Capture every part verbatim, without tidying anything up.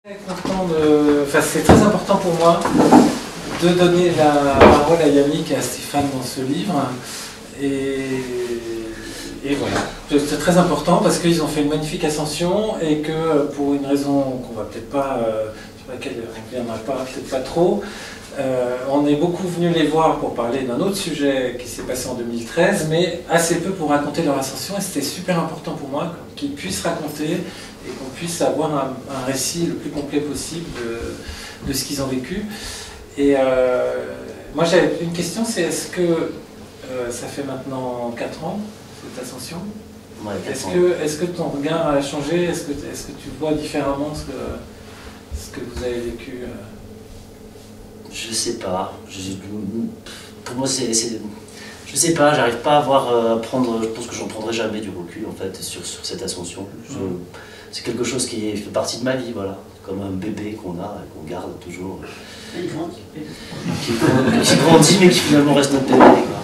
Très content de... enfin, c'est très important pour moi de donner la parole à Yannick et à Stéphane dans ce livre. Et, et voilà, c'est très important parce qu'ils ont fait une magnifique ascension et que pour une raison qu'on va peut-être pas, euh, sur laquelle on ne viendra pas, peut-être pas trop, euh, on est beaucoup venu les voir pour parler d'un autre sujet qui s'est passé en deux mille treize, mais assez peu pour raconter leur ascension, et c'était super important pour moi qu'ils puissent raconter et qu'on puisse avoir un, un récit le plus complet possible de, de ce qu'ils ont vécu. Et euh, moi j'avais une question, c'est est-ce que euh, ça fait maintenant quatre ans, cette ascension? Ouais, Est-ce que, est-ce que ton regard a changé? Est-ce que, est-ce que tu vois différemment ce que, ce que vous avez vécu? Je sais pas. Je, pour moi, c'est... Je sais pas, j'arrive pas à voir, euh, prendre... Je pense que j'en prendrai jamais du recul, en fait, sur, sur cette ascension. Je, mmh. C'est quelque chose qui fait partie de ma vie, voilà. Comme un bébé qu'on a et qu'on garde toujours. Il grandit. Qui, qui grandit, mais qui finalement reste notre bébé, quoi.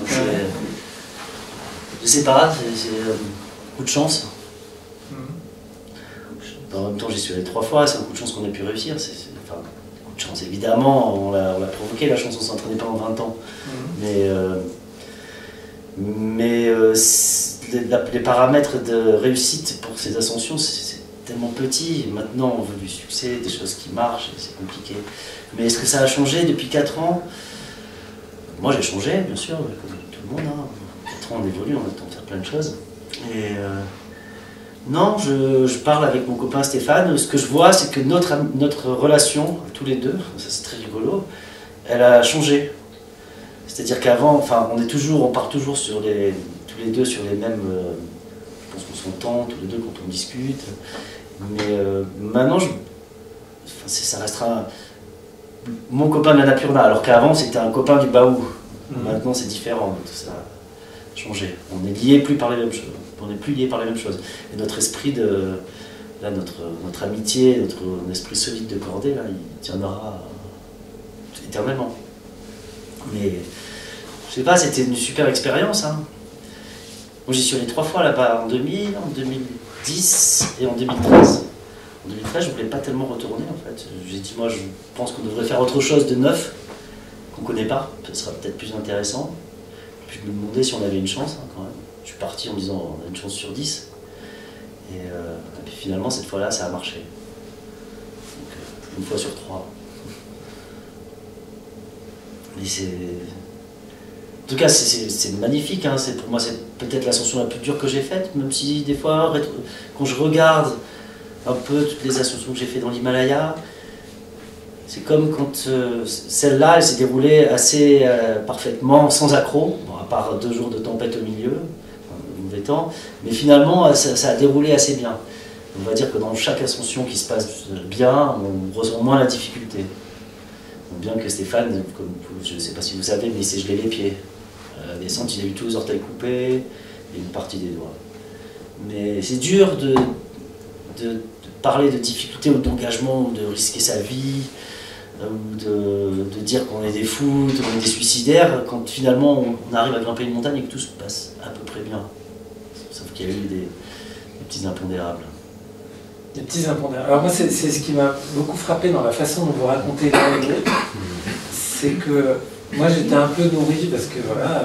Je sais pas, c'est euh, un coup de chance. Mmh. En même temps, j'y suis allé trois fois, c'est un coup de chance qu'on ait pu réussir. C'est, c'est, enfin, un coup de chance, évidemment, on l'a, on l'a provoqué, la chance, on s'est entraîné pendant vingt ans. Mmh. Mais, euh, mais euh, les, la, les paramètres de réussite pour ces ascensions, c'est, c'est tellement petit. Maintenant, on veut du succès, des choses qui marchent, c'est compliqué. Mais est-ce que ça a changé depuis quatre ans? Moi, j'ai changé, bien sûr, comme tout le monde. Hein. quatre ans, on évolue, on a le temps de faire plein de choses. Et euh, non, je, je parle avec mon copain Stéphane. Ce que je vois, c'est que notre, notre relation, tous les deux, ça c'est très rigolo, elle a changé. C'est-à-dire qu'avant, enfin, on est toujours, on part toujours sur les, tous les deux sur les mêmes. Euh, je pense qu'on s'entend tous les deux quand on discute. Mais euh, maintenant, je, enfin, ça restera mon copain de l'Annapurna, alors qu'avant c'était un copain du Baou. Mmh. Maintenant c'est différent, tout ça a changé. On est liés plus par les mêmes choses. On n'est plus liés par les mêmes choses. Et notre esprit de, là, notre, notre amitié, notre, notre esprit solide de cordée, là, il tiendra éternellement. Mais je sais pas, c'était une super expérience. Hein. Moi j'y suis allé trois fois là-bas, en deux mille, en deux mille dix et en deux mille treize. En deux mille treize, je ne voulais pas tellement retourner en fait. J'ai dit, moi je pense qu'on devrait faire autre chose de neuf, qu'on ne connaît pas, ce sera peut-être plus intéressant. Puis je me demandais si on avait une chance hein, quand même. Je suis parti en me disant, on a une chance sur dix. Et, euh, et puis finalement, cette fois-là, ça a marché. Donc, euh, une fois sur trois. Mais c'est... En tout cas, c'est magnifique. Hein. Pour moi, c'est peut-être l'ascension la plus dure que j'ai faite, même si des fois, quand je regarde un peu toutes les ascensions que j'ai fait dans l'Himalaya, c'est comme quand euh, celle-là, elle s'est déroulée assez euh, parfaitement, sans accroc, bon, à part deux jours de tempête au milieu, un mauvais temps, mais finalement, ça, ça a déroulé assez bien. On va dire que dans chaque ascension qui se passe bien, on ressent moins la difficulté. Bien que Stéphane, comme je ne sais pas si vous savez, mais il s'est gelé les pieds. À la descente, il a eu tous les orteils coupés et une partie des doigts. Mais c'est dur de, de, de parler de difficultés ou d'engagement, ou de risquer sa vie, ou de, de dire qu'on est des fous, qu'on est des suicidaires, quand finalement on arrive à grimper une montagne et que tout se passe à peu près bien. Sauf qu'il y a eu des, des petits impondérables. Des petits impondérables. Alors moi, c'est ce qui m'a beaucoup frappé dans la façon dont vous racontez l'un et l'autre, c'est que moi j'étais un peu nourri parce que voilà,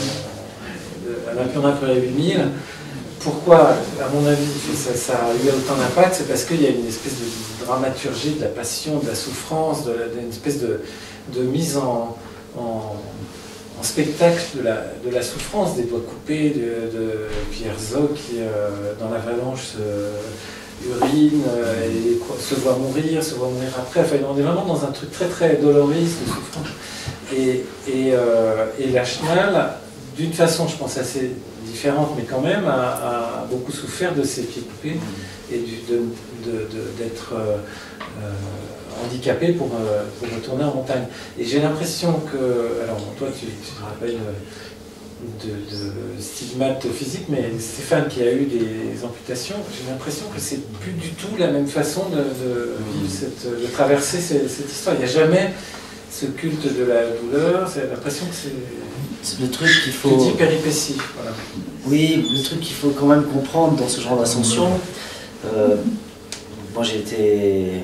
euh, l'Annapurna Prairie huit mille, pourquoi, à mon avis, ça, ça a eu autant d'impact, c'est parce qu'il y a une espèce de dramaturgie, de la passion, de la souffrance, d'une espèce de, de mise en, en, en spectacle de la, de la souffrance, des doigts coupés, de, de Pierre Zo qui, euh, dans l'avalanche, euh, urine, euh, et se voit mourir, se voit mourir après. Enfin, on est vraiment dans un truc très très doloriste, de souffrance. Et, et, euh, et la chenal, d'une façon, je pense, assez différente, mais quand même, a, a beaucoup souffert de ses pieds coupés et d'être de, de, de, euh, euh, handicapé pour, euh, pour retourner en montagne. Et j'ai l'impression que, alors toi tu, tu te rappelles de, de stigmates physiques, mais Stéphane qui a eu des amputations, j'ai l'impression que c'est plus du tout la même façon de, de vivre, cette, de traverser cette, cette histoire. Il n'y a jamais ce culte de la douleur, c'est l'impression que c'est le truc qu'il faut... petite péripétie. Voilà. Oui, le truc qu'il faut quand même comprendre dans ce genre d'ascension, euh, moi j'ai été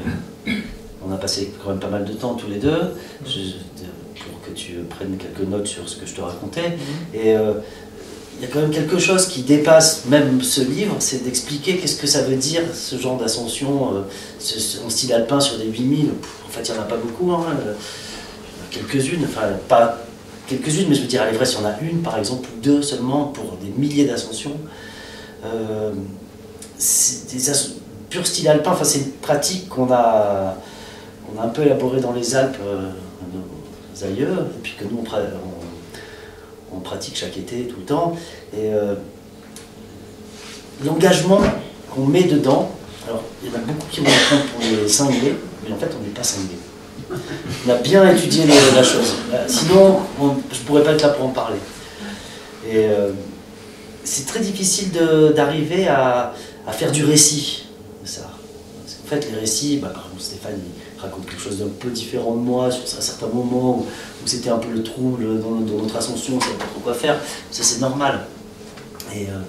On a passé quand même pas mal de temps tous les deux, je, pour que tu prennes quelques notes sur ce que je te racontais. Mmh. Et euh, il y a quand même quelque chose qui dépasse même ce livre, c'est d'expliquer qu'est-ce que ça veut dire, ce genre d'ascension, euh, ce, ce, en style alpin sur des huit mille. En fait, il n'y en a pas beaucoup, hein, euh, quelques-unes, enfin, pas quelques-unes, mais je veux dire, à l'Everest, il y en a une, par exemple, ou deux seulement, pour des milliers d'ascensions. Euh, c'est des ascensions pur style alpin, enfin, c'est une pratique qu'on a... On a un peu élaboré dans les Alpes, euh, nos aïeux, et puis que nous on, on, on pratique chaque été, tout le temps. Et euh, l'engagement qu'on met dedans, alors il y en a beaucoup qui vont le prendre pour les cinglés, mais en fait on n'est pas cinglés. On a bien étudié les, la chose. Sinon, on, je ne pourrais pas être là pour en parler. Et euh, c'est très difficile d'arriver à, à faire du récit de ça. Parce qu'en fait, les récits, bah, par exemple, Stéphane, raconte quelque chose d'un peu différent de moi sur un certain moment où, où c'était un peu le trouble dans, dans notre ascension, on ne savait pas trop quoi faire. Ça, c'est normal. Et, euh,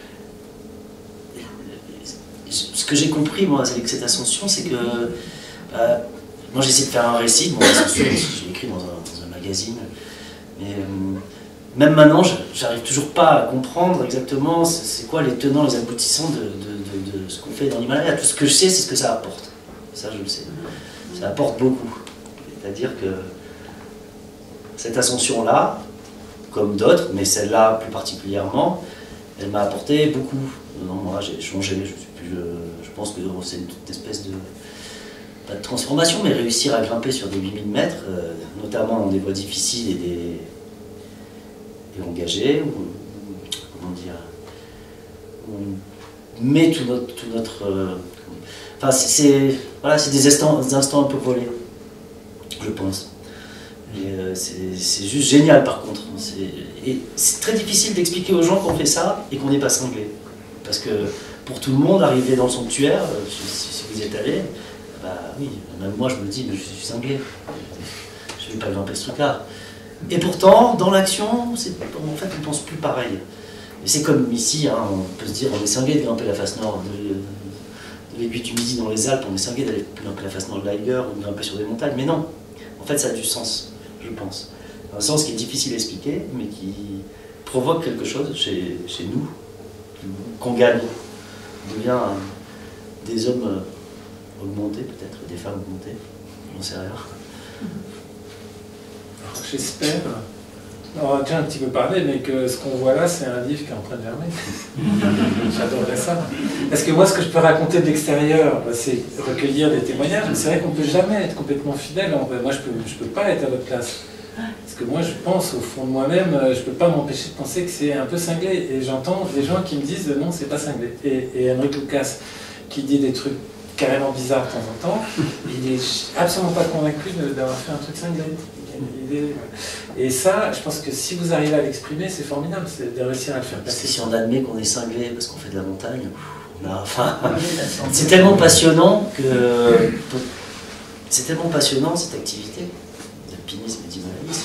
et ce que j'ai compris, moi, avec cette ascension, c'est que euh, moi, j'essaie de faire un récit de mon ascension, je l'ai écrit dans un, dans un magazine. Mais euh, même maintenant, j'arrive toujours pas à comprendre exactement c'est quoi les tenants, les aboutissants de, de, de, de ce qu'on fait dans l'Himalaya. Tout ce que je sais, c'est ce que ça apporte. Ça, je le sais. Ça apporte beaucoup. C'est-à-dire que cette ascension-là, comme d'autres, mais celle-là plus particulièrement, elle m'a apporté beaucoup. Non, moi, j'ai changé. Je, suis plus, je, je pense que c'est une espèce de, pas de transformation, mais réussir à grimper sur des huit mille mètres, euh, notamment dans des voies difficiles et des, et engagées, où, comment dire, où on met tout notre, tout notre euh, enfin, c'est voilà, des instants, des instants un peu volés, je pense. Euh, c'est juste génial par contre. Et c'est très difficile d'expliquer aux gens qu'on fait ça et qu'on n'est pas cinglé. Parce que pour tout le monde, arriver dans le sanctuaire, si, si vous y êtes allé, bah oui, même moi je me dis, mais je suis cinglé. Je ne vais pas grimper ce truc-là. Et pourtant, dans l'action, en fait, on ne pense plus pareil. C'est comme ici, hein, on peut se dire, on est cinglé de grimper la face nord de, de l'aiguille du Midi dans les Alpes, on est cinglé d'aller grimper la face nord de l'Eiger ou de grimper sur des montagnes. Mais non, en fait, ça a du sens, je pense. Un sens qui est difficile à expliquer, mais qui provoque quelque chose chez, chez nous, qu'on gagne. On devient euh, des hommes euh, augmentés, peut-être, des femmes augmentées, j'en sais rien. J'espère, on va déjà un petit peu parler, mais que ce qu'on voit là, c'est un livre qui est en train de germer. J'adorerais ça. Parce que moi, ce que je peux raconter de l'extérieur, c'est recueillir des témoignages. C'est vrai qu'on ne peut jamais être complètement fidèle. Moi, je ne peux, je peux pas être à votre place. Parce que moi, je pense, au fond de moi-même, je ne peux pas m'empêcher de penser que c'est un peu cinglé. Et j'entends des gens qui me disent « non, c'est pas cinglé ». Et, et Henrik Lucas, qui dit des trucs carrément bizarres de temps en temps, il n'est absolument pas convaincu d'avoir fait un truc cinglé. Et ça, je pense que si vous arrivez à l'exprimer, c'est formidable, c'est de réussir à le faire passer. Parce que si on admet qu'on est cinglé parce qu'on fait de la montagne, on a, enfin, c'est tellement passionnant que c'est tellement passionnant cette activité d'alpinisme et d'himalayisme.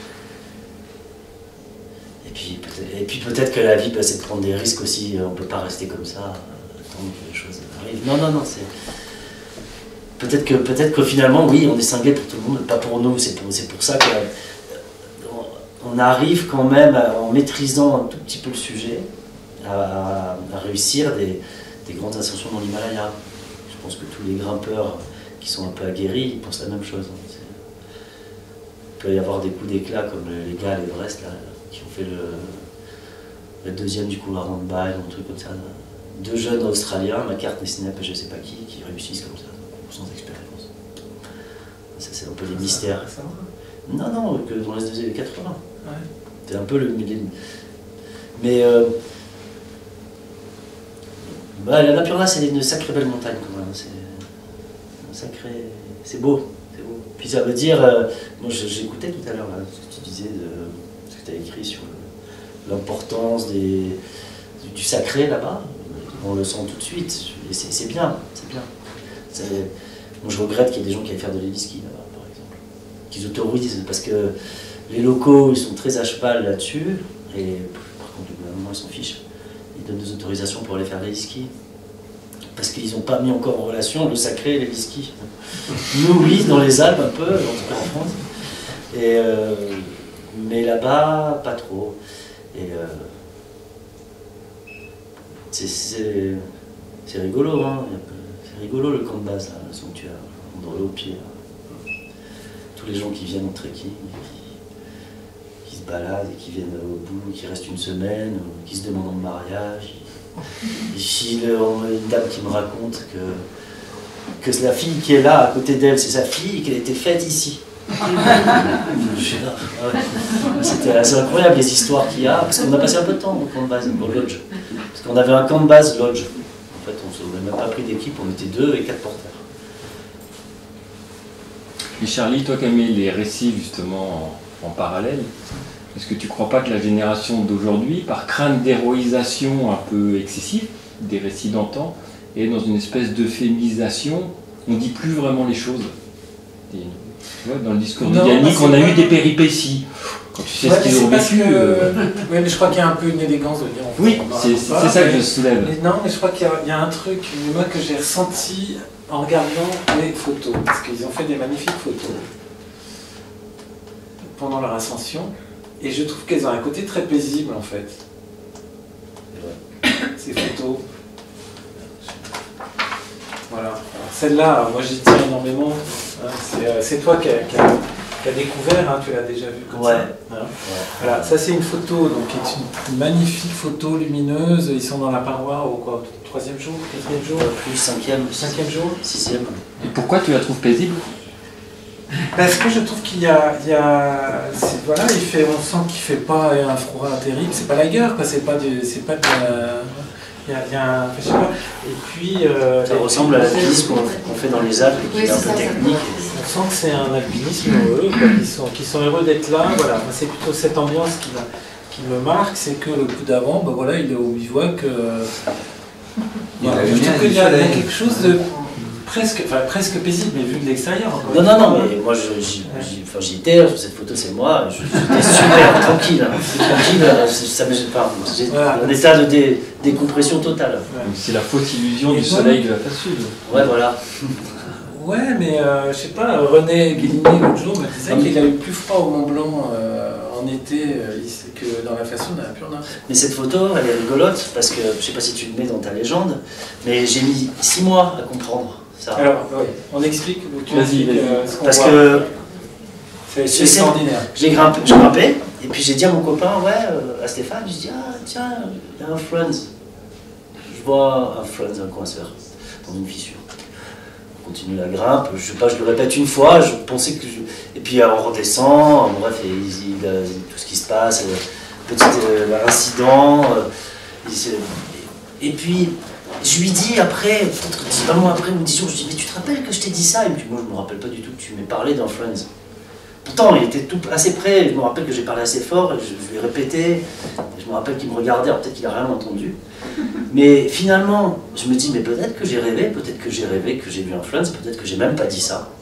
Et puis peut-être, et puis peut-être que la vie, c'est de prendre des risques aussi. On ne peut pas rester comme ça, attendre que les choses arrivent. Non, non, non, c'est peut-être que peut-être que finalement, oui, on est cinglé pour tout le monde, pas pour nous. C'est pour, pour ça qu'on arrive quand même, en maîtrisant un tout petit peu le sujet, à, à réussir des, des grandes ascensions dans l'Himalaya. Je pense que tous les grimpeurs qui sont un peu aguerris, ils pensent la même chose. Il peut y avoir des coups d'éclat comme les gars à l'Everest, qui ont fait le, le deuxième du couloir en bail, un truc comme ça. Deux jeunes Australiens, McCartney, Snap et je sais pas qui, qui réussissent comme ça, sans expérience. Ça, c'est un peu les mystères. Non, non, que dans les années quatre-vingts. Ouais. C'est un peu le... Mais... Euh, bah, la Lapurna, c'est une sacrée belle montagne, quand même. C'est sacré... C'est beau. beau. Puis ça veut dire... Euh, moi, j'écoutais tout à l'heure ce que tu disais, de, ce que tu as écrit sur l'importance des... du sacré là-bas. On le sent tout de suite, c'est bien, c'est bien. Moi, je regrette qu'il y ait des gens qui aillent faire de l'héliski là-bas, par exemple. Qu'ils autorisent, parce que les locaux, ils sont très à cheval là-dessus, et par contre, le gouvernement, ils s'en fiche. Ils donnent des autorisations pour aller faire de l'héliski. parce qu'ils n'ont pas mis encore en relation le sacré et les whisky. Nous, oui, dans les Alpes un peu, en tout cas en France. Et, euh, mais là-bas, pas trop. Et euh, c'est rigolo, hein. C'est rigolo le camp de base, là, le sanctuaire, dans le haut-pied. Tous les gens qui viennent en trekking, qui, qui se baladent et qui viennent au bout, qui restent une semaine, qui se demandent en mariage. Ici, on a une dame qui me raconte que, que la fille qui est là à côté d'elle, c'est sa fille et qu'elle était faite ici. Je suis là. Ah ouais. C'était assez incroyable les histoires qu'il y a, parce qu'on a passé un peu de temps au camp de base, au lodge. Parce qu'on avait un camp de base lodge. En fait, on n'a même pas pris d'équipe, on était deux et quatre porteurs. Et Charlie, toi qui aimais les récits justement en, en parallèle, est-ce que tu ne crois pas que la génération d'aujourd'hui, par crainte d'héroïsation un peu excessive des récits d'antan, est dans une espèce d'euphémisation, on ne dit plus vraiment les choses? Et, tu vois, dans le discours de Yannick, on a eu des péripéties. Quand tu sais ouais, ce qu'ils ont vécu... Que... Euh... Oui, mais je crois qu'il y a un peu une élégance de dire... Oui, c'est ça que je soulève. Mais non, mais je crois qu'il y, y a un truc, moi, que j'ai ressenti en regardant les photos, parce qu'ils ont fait des magnifiques photos pendant leur ascension, et je trouve qu'elles ont un côté très paisible, en fait. Ces photos. Voilà. Celle-là, moi j'y tiens énormément. Hein, c'est toi qui as, qui as, qui as découvert, hein, tu l'as déjà vu comme ouais. ça. Hein. Ouais. Voilà, ça c'est une photo, donc qui est une, une magnifique photo lumineuse. Ils sont dans la paroi au quoi, troisième jour, quatrième jour, plus cinquième, cinquième jour, sixième. Et pourquoi tu la trouves paisible? Parce que je trouve qu'il y a, il y a voilà, il fait, on sent qu'il fait pas un froid terrible. C'est pas la guerre, quoi. C'est pas du, c'est pas de la, il y a, il y a un, je sais pas. Et puis euh, ça ressemble à l'alpinisme qu'on qu fait dans les Alpes, qui oui, est un peu technique. On sent que c'est un alpinisme heureux, quoi, qui sont, qui sont heureux d'être là. Voilà, c'est plutôt cette ambiance qui, qui me marque, c'est que le coup d'avant, ben voilà, il est au bivouac. Euh, voilà, je trouve qu'il y a quelque chose de presque, enfin, presque paisible, mais vu de l'extérieur. Non, non, non, mais moi j'y enfin, étais, cette photo c'est moi, j'étais super tranquille, hein, tranquille, ça me gêne pas. J'ai voilà. un état de dé, décompression totale. Ouais. C'est la fausse illusion et du soleil de la face sud. Ouais, voilà. Ouais, mais euh, je sais pas, René Guéligny l'autre jour me disait qu'il a eu plus froid au Mont Blanc euh, en été euh, que dans la face sud, dans la Pure Nord. Mais cette photo, elle est rigolote, parce que je sais pas si tu le mets dans ta légende, mais j'ai mis six mois à comprendre. Ça. Alors, oui, on explique. Vas-y, vas-y. Euh, Parce voit. que c'est extraordinaire. J'ai grimpé, je grimpais, et puis j'ai dit à mon copain, ouais, euh, à Stéphane, je dis, ah tiens, il y a un Friends. Je vois un Friends, un coinceur, dans une fissure. On continue la grimpe, je sais pas, je le répète une fois, je pensais que je... Et puis on redescend, bon, bref, il, il, il, tout ce qui se passe, petit euh, incident. Euh, il, et puis. Je lui dis après, peut-être dix vingt mois après, ou dix jours, je lui dis, mais tu te rappelles que je t'ai dit ça? Et puis moi, je me rappelle pas du tout que tu m'aies parlé dans Friends. Pourtant, il était tout assez près, je me rappelle que j'ai parlé assez fort, et je, je lui ai répété, je me rappelle qu'il me regardait, alors peut-être qu'il a rien entendu. Mais finalement, je me dis, mais peut-être que j'ai rêvé, peut-être que j'ai rêvé que j'ai vu un Friends, peut-être que j'ai même pas dit ça.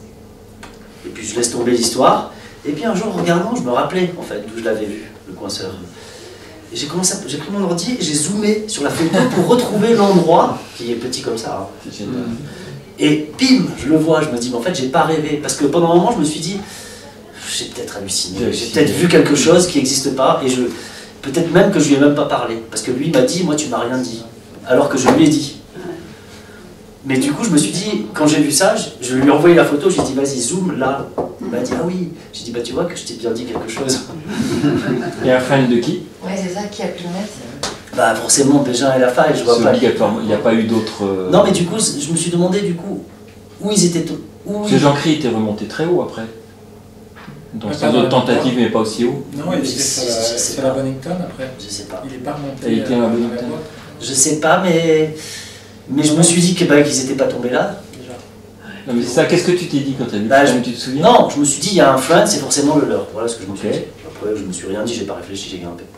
Et puis je laisse tomber l'histoire, et puis un jour, en regardant, je me rappelais, en fait, d'où je l'avais vu, le coinceur. Et j'ai commencé, j'ai pris mon ordi et j'ai zoomé sur la photo pour retrouver l'endroit qui est petit comme ça. Hein. C'est génial. Et bim, je le vois, je me dis, mais en fait, j'ai pas rêvé. Parce que pendant un moment, je me suis dit, j'ai peut-être halluciné, j'ai peut-être vu quelque chose qui n'existe pas, et je peut-être même que je lui ai même pas parlé. Parce que lui m'a dit, moi, tu m'as rien dit. Alors que je lui ai dit. Mais du coup, je me suis dit, quand j'ai vu ça, je, je lui ai envoyé la photo, j'ai dit, vas-y, zoom là. Il m'a dit, ah oui. J'ai dit, bah tu vois que je t'ai bien dit quelque chose. Et un fan de qui? Ouais, c'est ça, qui a pu le mettre? Bah forcément, Bégin et Lafaille, je vois pas. Obligatoirement, il n'y a pas eu d'autres... Euh... Non, mais du coup, je me suis demandé, du coup, où ils étaient... Où Parce que Jean-Cri était remonté très haut après. Dans ses autres tentatives, mais pas aussi haut. Non, il était sur la Bonington après. Je sais pas. Il est pas remonté. Il était à la Bonington. Je sais pas, mais... Mais je me suis dit qu'ils bah, qu'ils n'étaient pas tombés là. Non mais c'est ça, qu'est-ce que tu t'es dit quand tu as vu bah, le film, tu te souviens? Non, je me suis dit, il y a un Friends, c'est forcément le leur. Voilà ce que je me suis okay. dit. Après, je me suis rien dit, j'ai pas réfléchi, j'ai grimpé.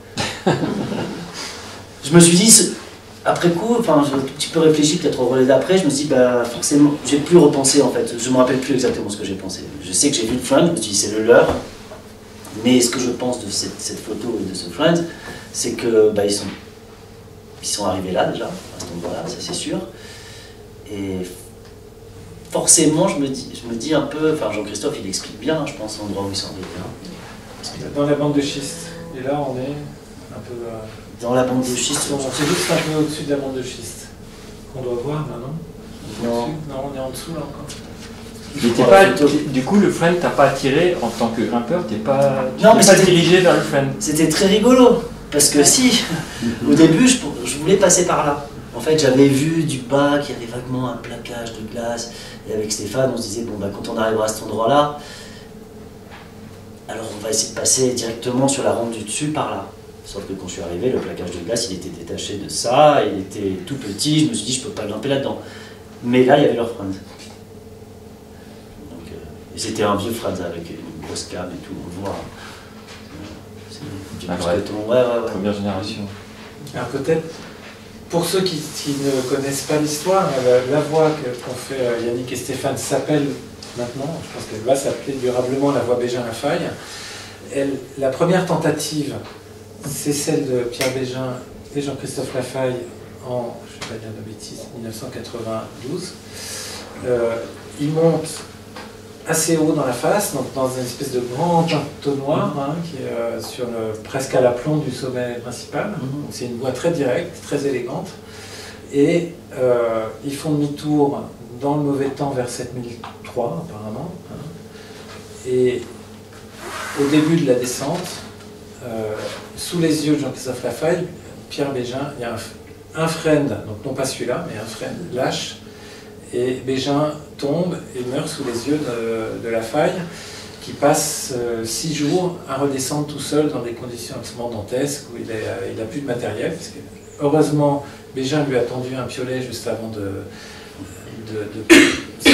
Je me suis dit, après coup, enfin, j'ai un petit peu réfléchi, peut-être au relais d'après, je me suis dit, bah, forcément, j'ai plus repensé en fait. Je me rappelle plus exactement ce que j'ai pensé. Je sais que j'ai vu le Friends, je me suis dit, c'est le leur. Mais ce que je pense de cette, cette photo et de ce Friends, c'est que bah, ils, sont, ils sont arrivés là déjà, à cet endroit-là, ça c'est sûr. Et forcément, je me dis, je me dis un peu, enfin Jean-Christophe il explique bien, je pense, l'endroit où ils sont arrivés. Dans la bande de schiste. Et là, on est un peu... Euh, dans la bande de schiste. C'est juste un peu au-dessus de la bande de schiste. Qu'on doit voir, là, non? Non. Non, on est en dessous, là, encore. Mais pas, du coup, le friend t'a pas attiré en tant que grimpeur, t'es pas, non, mais pas dirigé vers le friend. C'était très rigolo, parce que si, au début, je, je voulais passer par là. En fait, j'avais vu du bas qu'il y avait vaguement un plaquage de glace, et avec Stéphane, on se disait, bon, bah, quand on arrivera à cet endroit-là, alors on va essayer de passer directement sur la rampe du dessus par là. Sauf que quand je suis arrivé, le plaquage de glace, il était détaché de ça, il était tout petit, je me suis dit, je peux pas grimper là-dedans. Mais là, il y avait leur friend. C'était un vieux Franz avec une grosse cave et tout, on le voit. C'est ah, ouais. Ouais, ouais, ouais. Première génération. Alors peut-être, pour ceux qui, qui ne connaissent pas l'histoire, la, la voie qu'ont fait Yannick et Stéphane s'appelle maintenant, je pense qu'elle va s'appeler durablement la voie Bégin-Lafaille. Elle, la première tentative, c'est celle de Pierre Bégin et Jean-Christophe Lafaille en, je ne vais pas dire de bêtises, mille neuf cent quatre-vingt-douze. Euh, ils montent assez haut dans la face, donc dans une espèce de grand entonnoir hein, qui est euh, sur le, presque à l'aplomb du sommet principal. Mm-hmm. C'est une voie très directe, très élégante. Et euh, ils font demi-tour dans le mauvais temps vers sept mille trois apparemment. Hein. Et au début de la descente, euh, sous les yeux de Jean-Christophe Lafaille, Pierre Bégin, il y a un, un friend, donc non pas celui-là, mais un friend lâche. Et Bégin tombe et meurt sous les yeux de, de Lafaille, qui passe euh, six jours à redescendre tout seul dans des conditions absolument dantesques, où il n'a plus de matériel. Parce que, heureusement, Bégin lui a tendu un piolet juste avant de, de, de, de, de,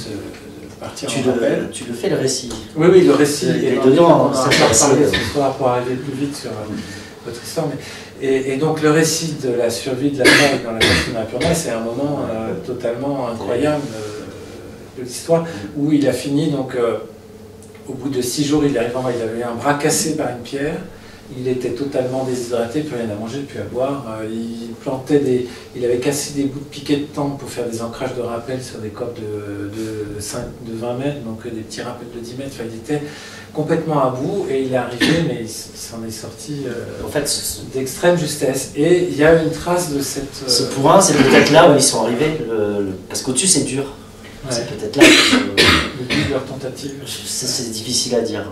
de partir tu en rappel. Le, tu le fais le récit. Oui, oui, le récit. Et dedans, on a parlé ce soir pour arriver plus vite sur euh, votre histoire. Mais, Et, et donc le récit de la survie de la faille dans la bassin de Napurna, c'est un moment euh, totalement incroyable euh, de l'histoire, où il a fini, donc euh, au bout de six jours, il arrive, il avait un bras cassé par une pierre, il était totalement déshydraté, plus rien à manger, plus à boire, euh, il plantait des, il avait cassé des bouts de piquets de tente pour faire des ancrages de rappel sur des cordes de, de, cinq, de vingt mètres, donc des petits rappels de dix mètres, enfin, il était complètement à bout, et il est arrivé, mais il, il s'en est sorti euh, en fait, d'extrême justesse. Et il y a une trace de cette... Euh, ce point, c'est peut-être là où ils sont arrivés, le, le, parce qu'au-dessus c'est dur. Ouais. C'est peut-être là que, le but de leur tentative. C'est difficile à dire.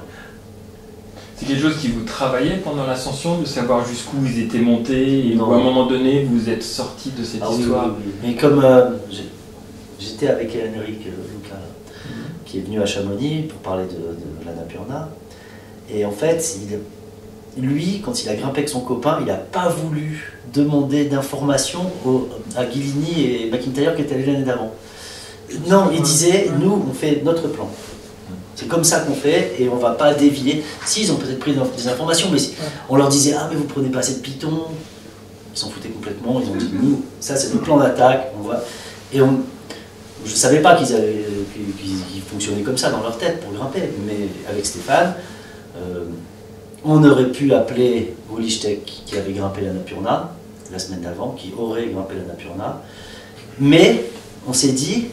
C'est quelque chose qui vous travaillait pendant l'ascension, de savoir jusqu'où ils étaient montés, et où à un moment donné vous êtes sorti de cette ah, histoire. Oui, oui, oui. Mais comme euh, j'étais avec Henrik Luca, mm-hmm. qui est venu à Chamonix pour parler de, de la Napurna, et en fait, il, lui, quand il a grimpé avec son copain, il n'a pas voulu demander d'informations à Guilini et McIntyre qui étaient allés l'année d'avant. Non, il disait, nous, on fait notre plan. C'est comme ça qu'on fait et on ne va pas dévier. Si, ils ont peut-être pris des informations, mais on leur disait, ah mais vous prenez pas assez de pitons. Ils s'en foutaient complètement, ils ont dit, nous, ça c'est le plan d'attaque. On voit. Et on, je ne savais pas qu'ils qu'ils fonctionnaient comme ça dans leur tête pour grimper, mais avec Stéphane, euh, on aurait pu appeler Wolishtek qui avait grimpé la Napurna la semaine d'avant, qui aurait grimpé la Napurna, mais on s'est dit,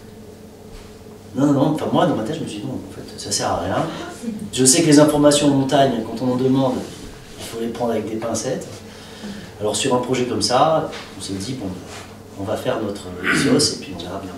non, non, non, enfin moi dans ma tête je me suis dit non, en fait ça sert à rien. Je sais que les informations en montagne, quand on en demande, il faut les prendre avec des pincettes. Alors sur un projet comme ça, on s'est dit bon, on va faire notre sauce et puis on verra bien.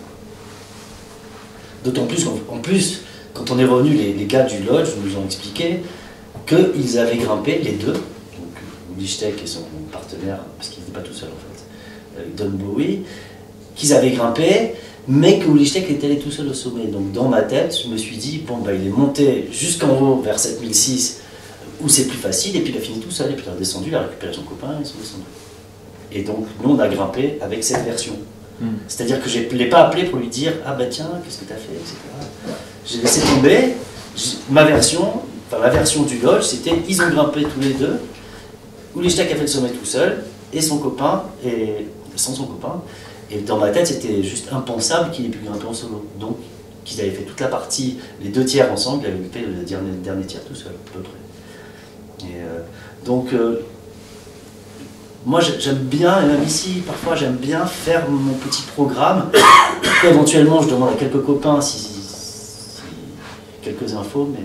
D'autant plus qu'en plus, quand on est revenu, les, les gars du lodge nous ont expliqué qu'ils avaient grimpé, les deux, donc Wolishtek et son partenaire, parce qu'il n'était pas tout seul en fait, avec Don Bowie, qu'ils avaient grimpé, mais que Wolishtek était allé tout seul au sommet. Donc dans ma tête, je me suis dit, bon, bah, il est monté jusqu'en haut, vers sept mille six, où c'est plus facile, et puis il a fini tout seul, et puis il est redescendu, il a récupéré son copain, et ils sont descendus. Et donc, nous, on a grimpé avec cette version. Mm. C'est-à-dire que je ne l'ai pas appelé pour lui dire, ah bah tiens, qu'est-ce que tu as fait, et cetera. J'ai laissé tomber, ma version, enfin la version du lodge, c'était, ils ont grimpé tous les deux, Wolishtek a fait le sommet tout seul, et son copain, et sans son copain, et dans ma tête, c'était juste impensable qu'il ait pu grimper en solo. Donc, qu'ils avaient fait toute la partie, les deux tiers ensemble, ils avaient fait le dernier, le dernier tiers tout seul, à peu près. Et euh, donc, euh, moi j'aime bien, et même ici, parfois j'aime bien faire mon petit programme. Après, éventuellement, je demande à quelques copains si, si, si quelques infos, mais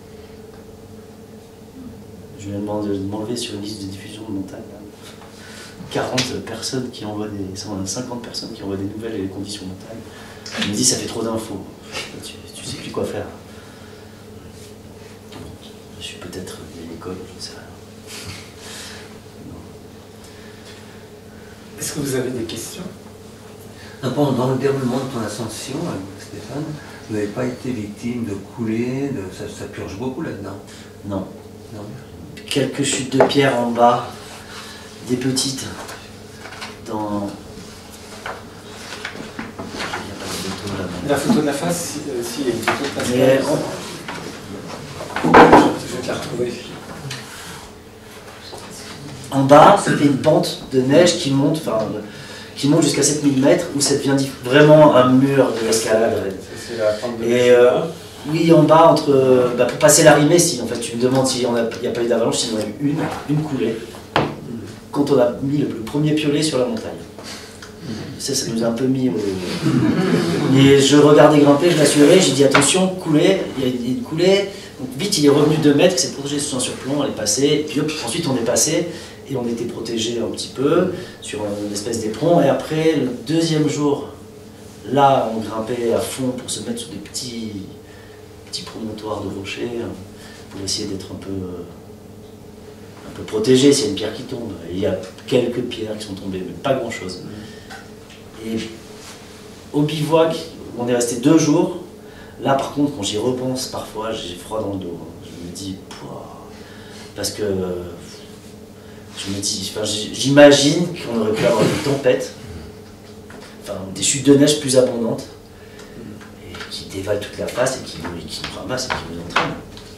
je vais demander de m'enlever sur une liste de diffusion de montagne. quarante personnes qui envoient des. cinquante personnes qui envoient des nouvelles et les conditions de montagne. Je me dis, ça fait trop d'infos. Tu, tu sais plus quoi faire. Je suis peut-être vieille école, je ne sais rien. Est-ce que vous avez des questions? Dans, dans le déroulement de ton ascension, Stéphane, vous n'avez pas été victime de coulées, de, ça, ça purge beaucoup là-dedans? Non. Non. Quelques chutes de pierre en bas, des petites, dans... La photo de la face, si, euh, si, il y a une photo de la face. Mais on... Je vais te la retrouver. En bas, c'était une pente de neige qui monte, enfin, qui monte jusqu'à sept mille mètres, où ça devient vraiment un mur de l'escalade. C'est la pente de neige. Et euh, oui, en bas, entre, bah, pour passer l'arrivée, si en fait tu me demandes s'il n'y a, a pas eu d'avalanche, s'il y en a eu une, une coulée, quand on a mis le, le premier piolet sur la montagne. Ça, ça nous a un peu mis au... Et je regardais grimper, je l'assurais, j'ai dit attention, coulée, il y a une coulée. Donc vite, il est revenu deux mètres, c'est protégé sous un surplomb, elle est passée, et puis hop, ensuite on est passé, et on était protégé un petit peu sur une espèce d'éperon, et après, le deuxième jour, là, on grimpait à fond pour se mettre sur des petits, petits promontoires de rochers, pour essayer d'être un peu, un peu protégé s'il y a une pierre qui tombe. Et il y a quelques pierres qui sont tombées, mais pas grand-chose. Et au bivouac, on est resté deux jours. Là, par contre, quand j'y repense, parfois, j'ai froid dans le dos. Je me dis, pouah, parce que je me dis, enfin, j'imagine qu'on aurait pu avoir des tempêtes, enfin, des chutes de neige plus abondantes, et qui dévalent toute la face et qui, qui nous ramassent et qui nous entraînent.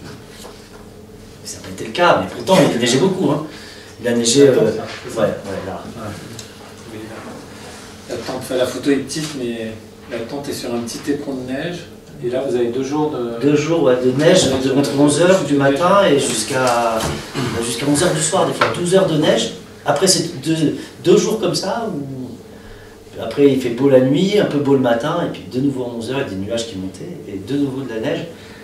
Ça n'a pas été le cas, mais pourtant, il a neigé beaucoup. Hein. Il a neigé, euh, ouais, ouais, là. La tente, la photo est petite, mais la tente est sur un petit éperon de neige. Et là, vous avez deux jours de... Deux jours ouais, de neige, de, entre onze heures du matin et jusqu'à jusqu'à onze heures du soir, des fois douze heures de neige. Après, c'est deux, deux jours comme ça, où après il fait beau la nuit, un peu beau le matin, et puis de nouveau à onze heures, il y a des nuages qui montaient, et de nouveau de la neige.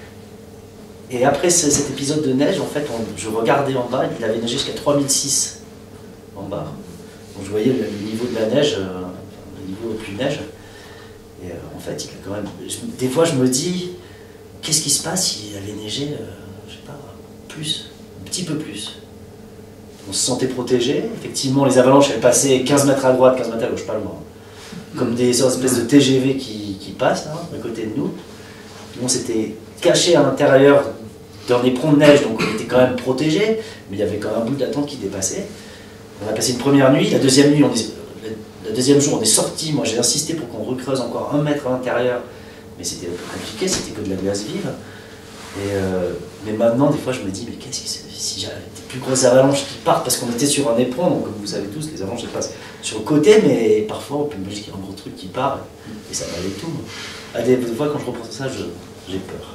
Et après ce, cet épisode de neige, en fait, on, je regardais en bas, il avait neigé jusqu'à trois mille six en bas. Donc je voyais le, le niveau de la neige, euh, le niveau au plus neige. Et euh, en fait, il a quand même... Je, des fois, je me dis, qu'est-ce qui se passe s'il avait neigé, euh, je sais pas, plus, un petit peu plus. On se sentait protégé. Effectivement, les avalanches, elles passaient quinze mètres à droite, quinze mètres à gauche, pas loin. Comme des espèces de T G V qui, qui passent, hein, à côté de nous. On s'était caché à l'intérieur d'un éperon de neige, donc on était quand même protégé, mais il y avait quand même un bout d'attente qui dépassait. On a passé une première nuit, la deuxième nuit, on est... Le deuxième jour, on est sorti. Moi, j'ai insisté pour qu'on recreuse encore un mètre à l'intérieur, mais c'était un peu compliqué, c'était que de la glace vive. Et euh, mais maintenant, des fois, je me dis, mais qu'est-ce que c'est si j'avais des plus grosses avalanches qui partent, parce qu'on était sur un éperon, donc comme vous savez tous, les avalanches elles passent sur le côté, mais parfois, on peut me dire qu'il y a un gros truc qui part, et ça va aller tout. À des, des fois, quand je repense à ça, j'ai peur.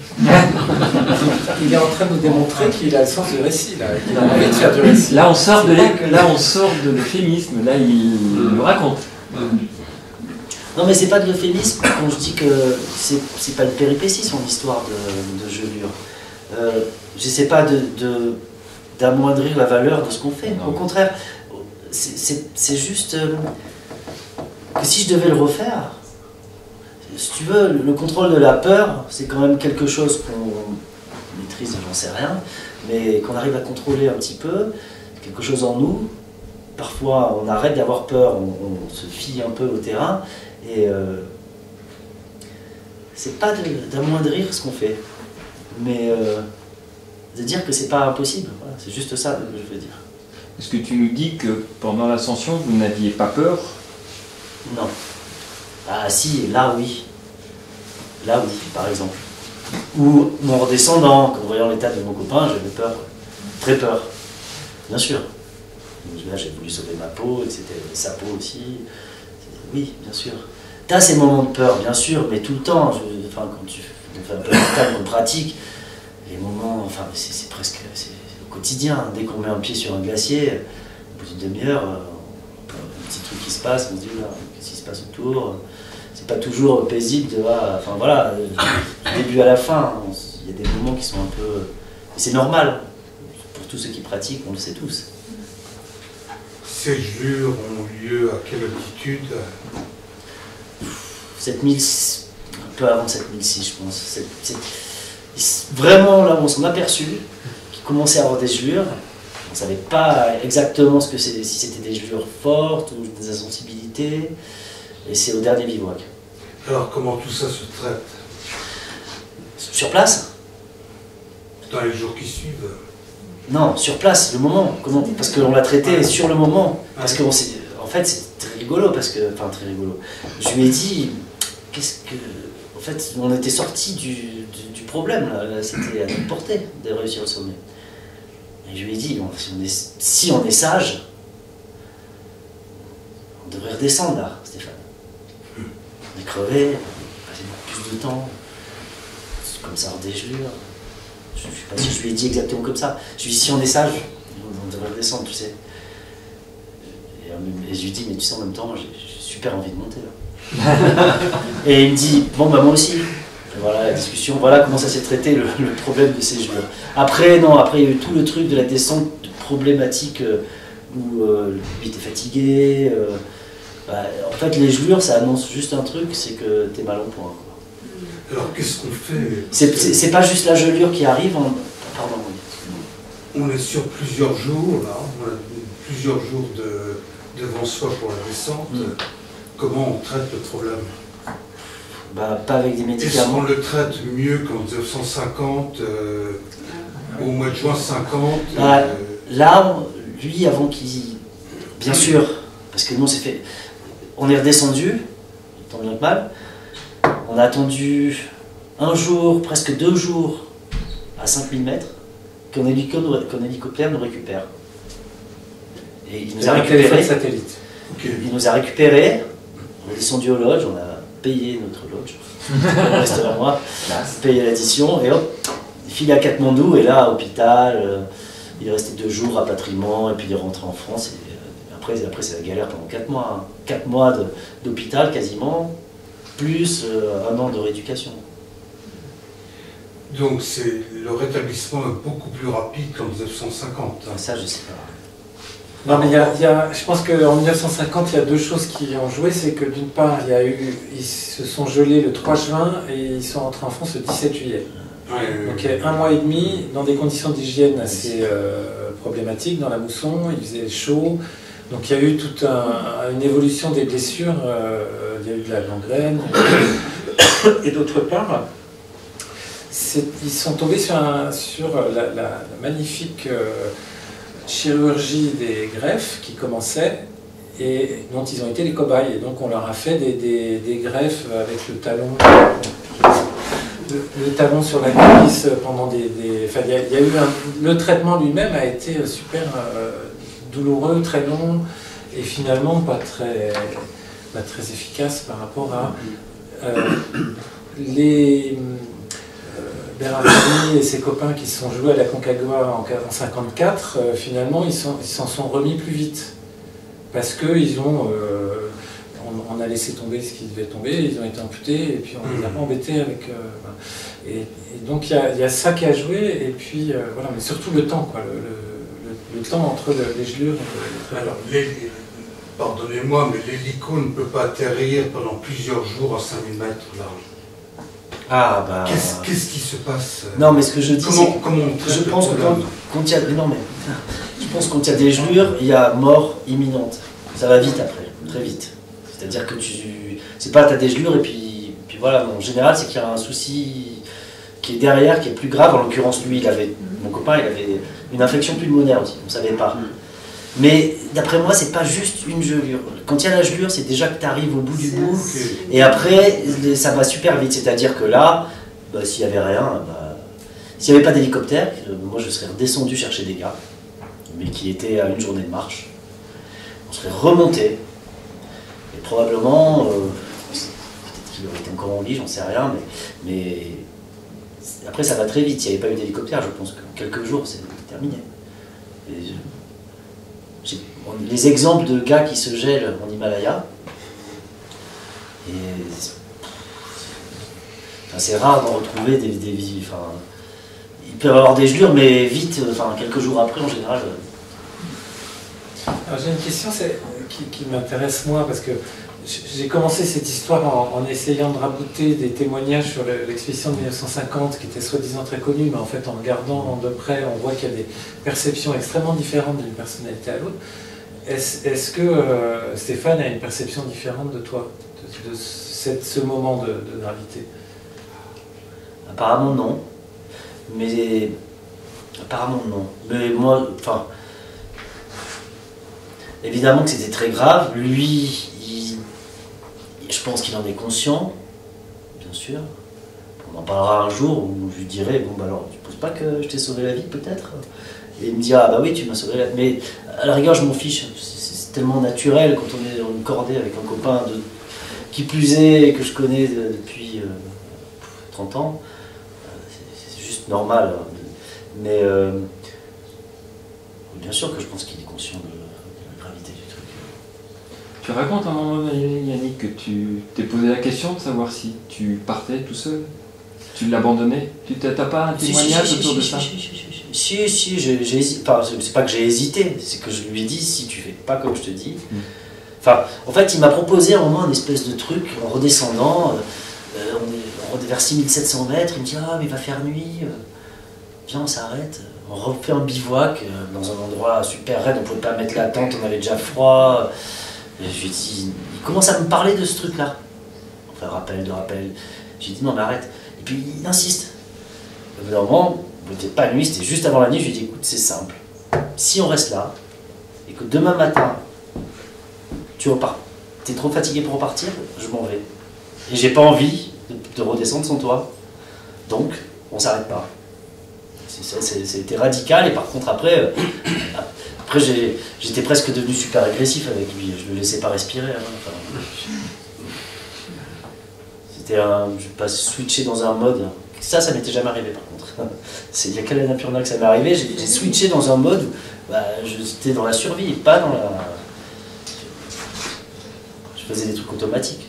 Il est en train de nous démontrer qu'il a le sens du récit, là, qu'il a envie de faire du récit. Là, on sort de là, on sort de l'euphémisme. Là, il nous raconte. Non, mais c'est pas de l'euphémisme quand je dis que c'est pas une péripétie son histoire de, de gelure. Euh, J'essaie pas de, de, d'amoindrir la valeur de ce qu'on fait. Au contraire, c'est juste euh, que si je devais le refaire. Si tu veux, le contrôle de la peur, c'est quand même quelque chose qu'on maîtrise, j'en sais rien, mais qu'on arrive à contrôler un petit peu, quelque chose en nous. Parfois, on arrête d'avoir peur, on, on se fie un peu au terrain, et euh, c'est pas d'amoindrir ce qu'on fait, mais euh, de dire que c'est pas impossible. Voilà, c'est juste ça que je veux dire. Est-ce que tu nous dis que pendant l'ascension, vous n'aviez pas peur? Non. Ah si, là oui. Là oui, par exemple. Ou en redescendant, en voyant l'état de mon copain, j'avais peur. Très peur. Bien sûr. Là, j'ai voulu sauver ma peau, et c'était sa peau aussi. Oui, bien sûr. T'as ces moments de peur, bien sûr, mais tout le temps. Je, enfin, quand tu fais un peu de mental, de pratique, les moments, enfin, c'est presque au quotidien. Dès qu'on met un pied sur un glacier, Au bout d'une demi-heure, euh, un petit truc qui se passe, on se dit, là, qu'est-ce qui se passe autour? C'est pas toujours paisible de, ah, enfin voilà, euh, du début à la fin, il y a des moments qui sont un peu... Et c'est normal, pour tous ceux qui pratiquent, on le sait tous. Ces gelures ont lieu à quelle altitude? sept mille six, un peu avant sept mille six, je pense. C'est, c'est, vraiment, là, on s'en a aperçu qu'il commençait à avoir des gelures. On ne savait pas exactement ce que c'est, si c'était des gelures fortes ou des insensibilités. Et c'est au dernier bivouac. Alors, comment tout ça se traite? Sur place? Dans les jours qui suivent? Non, sur place, le moment. Comment? Parce qu'on l'a traité sur le moment. Parce qu'en fait, c'est très rigolo. Parce que, enfin, très rigolo. Je lui ai dit, qu'est-ce que... En fait, on était sortis du, du, du problème. Là, là c'était à notre portée de réussir au sommet. Et je lui ai dit, bon, si, on est, si on est sage, on devrait redescendre là, Stéphane. On est crevé, on passait plus de temps. C'est comme ça, des gelures. Je ne sais pas si je lui ai dit exactement comme ça. Je lui ai dit, si on est sage, on devrait redescendre, tu sais. Et, et je lui ai dit, mais tu sais, en même temps, j'ai super envie de monter là. Et il me dit, bon, bah moi aussi. Et voilà la discussion, voilà comment ça s'est traité le, le problème de ces gelures. Après, non, après il y a eu tout le truc de la descente problématique euh, où euh, lui était fatigué. Euh, bah, en fait, les gelures, ça annonce juste un truc, c'est que t'es mal en point. Alors qu'est-ce qu'on fait? C'est pas juste la gelure qui arrive, en... pardon. On est sur plusieurs jours, là, on a plusieurs jours de, devant soi pour la descente. Mm. Comment on traite le problème? Bah, pas avec des médicaments. Est-ce qu'on le traite mieux qu'en mille neuf cent cinquante, euh, au mois de juin cinquante bah, euh... Là, lui, avant qu'il... Bien sûr, parce que nous, on s'est fait... On est redescendu, tant bien que mal. On a attendu un jour, presque deux jours, à cinq mille mètres, qu'un hélicoptère, qu'un hélicoptère nous récupère. Et il nous a récupéré. Satellite. Okay. Il nous a récupéré. On est descendu au lodge, on a payé notre lodge. On reste vers moi, payé l'addition, et hop, il file à Katmandou, et là, hôpital, euh, il est resté deux jours, rapatriement, et puis il est rentré en France. Et, euh, après, après c'est la galère pendant quatre mois. Hein. Quatre mois d'hôpital quasiment, plus euh, un an de rééducation. Donc c'est le rétablissement est beaucoup plus rapide qu'en mille neuf cent cinquante. Hein. Ça, je sais pas. Non, mais il y a, il y a, je pense qu'en mille neuf cent cinquante, il y a deux choses qui ont joué. C'est que d'une part, il y a eu, ils se sont gelés le trois juin et ils sont rentrés en France le dix-sept juillet. Ouais, Donc il y a un mois et demi dans des conditions d'hygiène assez euh, problématiques, dans la mousson, il faisait chaud. Donc il y a eu toute un, une évolution des blessures, euh, il y a eu de la gangrène. Et d'autre part, ils sont tombés sur, un, sur la, la, la magnifique euh, chirurgie des greffes qui commençait et dont ils ont été les cobayes. Et donc on leur a fait des, des, des greffes avec le talon, le, le talon sur la cuisse pendant des... des enfin, il y a, il y a eu un, le traitement lui-même a été super euh, douloureux, très long et finalement pas très, pas très efficace par rapport à euh, les... Berardi et ses copains qui se sont joués à la Concagua en mille neuf cent cinquante-quatre, euh, finalement ils s'en ils s'en sont remis plus vite. Parce qu'ils ont... Euh, on, on a laissé tomber ce qui devait tomber, ils ont été amputés et puis on les a pas embêtés avec... Euh, et, et donc il y, y a ça qui a joué et puis euh, voilà, mais surtout le temps, quoi, le, le, le, le temps entre le, les gelures et le... Alors, les, pardonnez-moi, mais l'hélico ne peut pas atterrir pendant plusieurs jours à cinq mille mètres large. Ah bah... Qu'est-ce qu'est-ce qui se passe? Non, mais ce que je dis, comment, c'est comment on traite je pense le que quand, quand il y a... Non, mais... Je pense que quand il y a des gelures, il y a mort imminente. Ça va vite après, très vite. C'est-à-dire que tu... C'est pas t'as des gelures et puis, puis voilà. En général, c'est qu'il y a un souci qui est derrière, qui est plus grave. En l'occurrence, lui, il avait... Mon copain, il avait une infection pulmonaire aussi, on ne savait pas. Mais d'après moi, c'est pas juste une gelure. Quand il y a la gelure, c'est déjà que tu arrives au bout du bout. Et après, ça va super vite. C'est-à-dire que là, bah, s'il n'y avait rien, bah, s'il n'y avait pas d'hélicoptère, moi je serais redescendu chercher des gars, mais qui étaient à une journée de marche. On serait remonté. Et probablement, euh, peut-être qu'il aurait été encore en lit, j'en sais rien, mais, mais après ça va très vite. S'il n'y avait pas eu d'hélicoptère, je pense que quelques jours, c'est terminé. Et, les exemples de gars qui se gèlent en Himalaya, et enfin, c'est rare d'en retrouver des, des enfin, il peut y avoir des gelures, mais vite, enfin quelques jours après en général. Alors j'ai une question qui, qui m'intéresse moi, parce que j'ai commencé cette histoire en, en essayant de rabouter des témoignages sur l'expédition de mille neuf cent cinquante qui était soi-disant très connue, mais en fait en regardant de près, on voit qu'il y a des perceptions extrêmement différentes d'une personnalité à l'autre. Est-ce est-ce que euh, Stéphane a une perception différente de toi, de, de cette, ce moment de, de gravité? Apparemment non, mais apparemment non. Mais moi, enfin, évidemment que c'était très grave. Lui, il, je pense qu'il en est conscient, bien sûr. On en parlera un jour où je lui dirai, bon bah alors, tu ne penses pas que je t'ai sauvé la vie peut-être? Et il me dira, ah bah oui, tu m'as sauvé la vie. Mais à la rigueur, je m'en fiche. C'est tellement naturel quand on est dans une cordée avec un copain de, qui plus est, que je connais de, depuis euh, trente ans. C'est juste normal. Mais euh, bien sûr que je pense qu'il est conscient de, de la gravité du truc. Tu racontes à un moment donné, Yannick, que tu t'es posé la question de savoir si tu partais tout seul, tu l'abandonnais. Tu n'as pas un témoignage si, si, autour si, de si, ça? Si, si, si, si, si j'ai hésité. Enfin, c'est pas que j'ai hésité, c'est que je lui ai dit, si tu fais pas comme je te dis. Mm. Enfin, en fait, il m'a proposé à un moment un espèce de truc en redescendant. Euh, on est, on est vers six mille sept cents mètres. Il me dit, ah, mais il va faire nuit. Euh, viens, on s'arrête. On refait un bivouac euh, dans un endroit super raide. On pouvait pas mettre la tente, on avait déjà froid. Et je lui ai dit, il commence à me parler de ce truc-là. Enfin, rappel de rappel. J'ai dit, non, mais arrête. Et puis, il insiste. Au bout d'un moment, c'était pas nuit, c'était juste avant la nuit. Je lui ai dit, écoute, c'est simple. Si on reste là, et que demain matin, tu repars, t'es trop fatigué pour repartir, je m'en vais. Et j'ai pas envie de, de redescendre sans toi. Donc, on s'arrête pas. C'était radical, et par contre, après, euh, après j'étais presque devenu super agressif avec lui. Je le laissais pas respirer. Hein, enfin, c'était un. Je pas switché dans un mode. Ça, ça m'était jamais arrivé par contre. C'est il y a qu'à l'Annapurna que ça m'est arrivé. J'ai switché dans un mode où bah, j'étais dans la survie, pas dans la. Je faisais des trucs automatiques.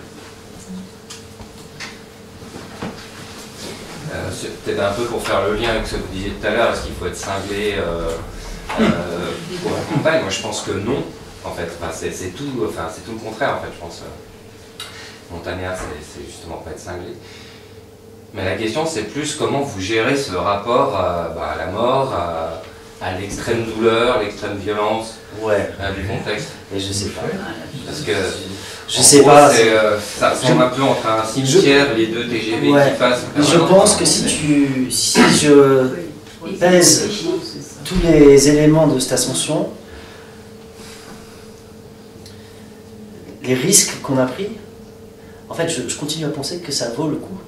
Euh, Peut-être un peu pour faire le lien avec ce que vous disiez tout à l'heure, est-ce qu'il faut être cinglé euh, euh, pour la campagne? Moi je pense que non, en fait. Enfin, c'est tout, enfin, tout le contraire, en fait, je pense. Montagnard, c'est justement pas être cinglé. Mais la question, c'est plus comment vous gérez ce rapport à, bah, à la mort, à, à l'extrême douleur, l'extrême violence ouais. euh, du contexte. Et je sais pas. Parce que je sais gros, pas. Euh, ça ressemble un peu entre un cimetière, je... les deux T G V ouais. qui passent. Je pense que si tu, si je pèse tous les éléments de cette ascension, les risques qu'on a pris, en fait, je, je continue à penser que ça vaut le coup.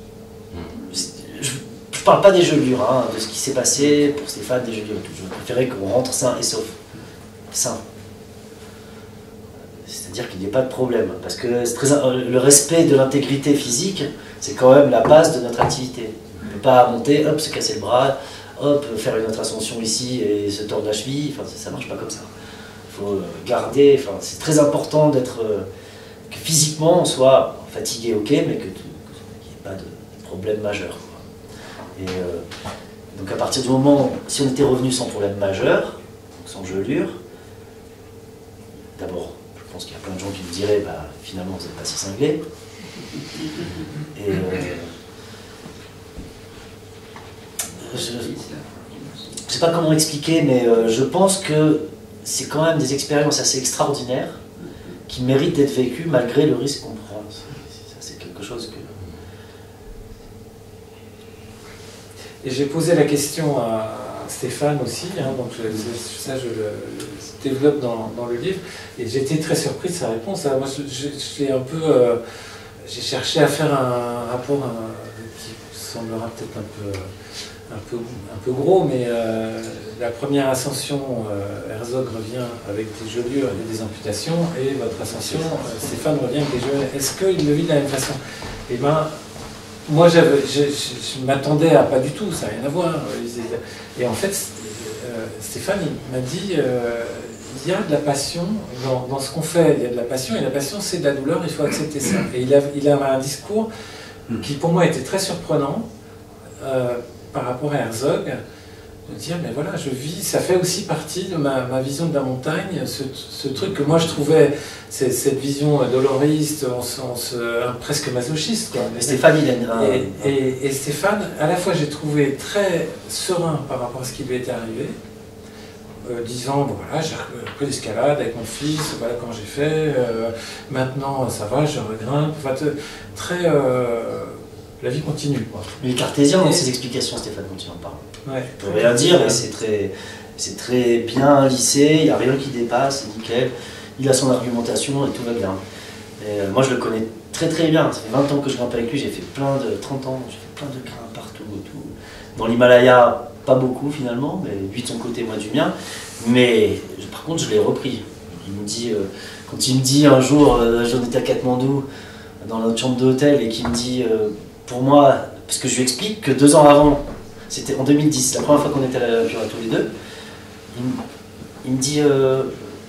Je ne parle pas des gelures, hein, de ce qui s'est passé pour Stéphane, des gelures et tout. Je préférais qu'on rentre sain et sauf. Sain. C'est-à-dire qu'il n'y ait pas de problème. Parce que très, le respect de l'intégrité physique, c'est quand même la base de notre activité. On ne peut pas monter, hop, se casser le bras, hop, faire une autre ascension ici et se tordre la cheville. Enfin, ça ne marche pas comme ça. Il faut garder. Enfin, c'est très important d'être. Que physiquement on soit fatigué, ok, mais que qu'il n'y ait pas de problème majeur. Et euh, donc à partir du moment, si on était revenu sans problème majeur, donc sans gelure, d'abord, je pense qu'il y a plein de gens qui me diraient, bah, finalement vous n'êtes pas si cinglé. Et euh, je ne sais pas comment expliquer, mais euh, je pense que c'est quand même des expériences assez extraordinaires qui méritent d'être vécues malgré le risque qu'on prend. Ça, c'est quelque chose que... Et j'ai posé la question à Stéphane aussi, hein, donc je, ça je le développe dans, dans le livre, et j'ai été très surpris de sa réponse. Moi, je, je un peu, euh, j'ai cherché à faire un rapport un, qui semblera peut-être un peu, un, peu, un peu gros, mais euh, la première ascension, euh, Herzog revient avec des gelures et des amputations, et votre ascension, euh, Stéphane revient avec des gelures. Est-ce qu'il le vit de la même façon? Eh ben, moi, je, je, je m'attendais à pas du tout, ça n'a rien à voir. Et en fait, euh, Stéphane il m'a dit, euh, il y a de la passion dans, dans ce qu'on fait, il y a de la passion, et la passion c'est de la douleur, il faut accepter ça. Et il a, il a un discours qui pour moi était très surprenant euh, par rapport à Herzog, de dire mais voilà, je vis, ça fait aussi partie de ma, ma vision de la montagne, ce, ce truc que moi je trouvais, cette vision doloriste, on se, on se, presque masochiste. Quoi. Mais Stéphane, il a une... et, et, et Stéphane, à la fois j'ai trouvé très serein par rapport à ce qui lui était arrivé, euh, disant bon, voilà, j'ai repris l'escalade avec mon fils, voilà comment j'ai fait, euh, maintenant ça va, je regrimpe, enfin, très... Euh, la vie continue. Quoi. Il est cartésien dans ses explications, Stéphane, quand tu en parles. Ouais. Je peux rien dire, mais c'est très, c'est très bien lissé, il n'y a rien qui dépasse, c'est nickel. Il a son argumentation et tout va bien. Et euh, moi, je le connais très très bien. Ça fait vingt ans que je grimpe avec lui, j'ai fait plein de... trente ans, j'ai fait plein de grimpes partout et tout. Dans l'Himalaya, pas beaucoup finalement, mais lui de son côté, moi du mien. Mais par contre, je l'ai repris. Il me dit, euh, quand il me dit un jour, euh, j'en étais à Katmandou, dans notre chambre d'hôtel, et qu'il me dit... Euh, pour moi, parce que je lui explique que deux ans avant, c'était en deux mille dix, la première fois qu'on était à la Pura tous les deux, il, il me dit, euh,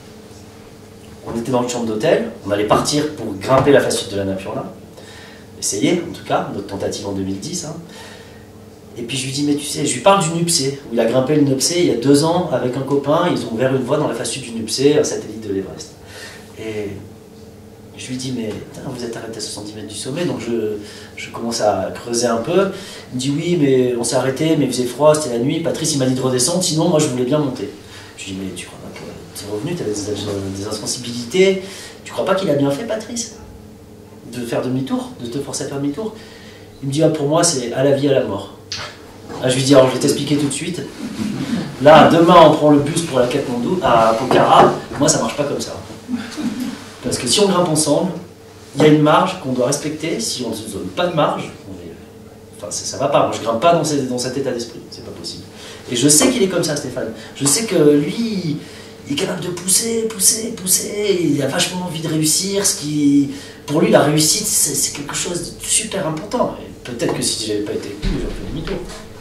on était dans une chambre d'hôtel, on allait partir pour grimper la face sud de la Napurna, essayer en tout cas, notre tentative en deux mille dix, hein. Et puis je lui dis, mais tu sais, je lui parle du Nupsé, où il a grimpé le Nupsé il y a deux ans avec un copain, ils ont ouvert une voie dans la face sud du Nupsé, un satellite de l'Everest. Et je lui dis, mais putain, vous êtes arrêté à soixante-dix mètres du sommet, donc je, je commence à creuser un peu. Il me dit, oui, mais on s'est arrêté, mais il faisait froid, c'était la nuit. Patrice, il m'a dit de redescendre, sinon moi je voulais bien monter. Je lui dis, mais tu crois pas que tu es revenu, tu avais des, des insensibilités. Tu crois pas qu'il a bien fait, Patrice, de faire demi-tour, de te forcer à faire demi-tour? Il me dit, ah, pour moi, c'est à la vie, à la mort. Ah, je lui dis, alors je vais t'expliquer tout de suite. Là, demain, on prend le bus pour la Katmandou, à Pokhara. Moi, ça marche pas comme ça. Parce que si on grimpe ensemble, il y a une marge qu'on doit respecter. Si on ne se donne pas de marge, on est... enfin, ça, ça va pas. Moi, je grimpe pas dans, ces, dans cet état d'esprit. C'est pas possible. Et je sais qu'il est comme ça, Stéphane. Je sais que lui, il est capable de pousser, pousser, pousser. Il a vachement envie de réussir. Ce qui, pour lui, la réussite, c'est quelque chose de super important. Peut-être que si j'avais pas été avec lui, j'aurais fait demi-tour.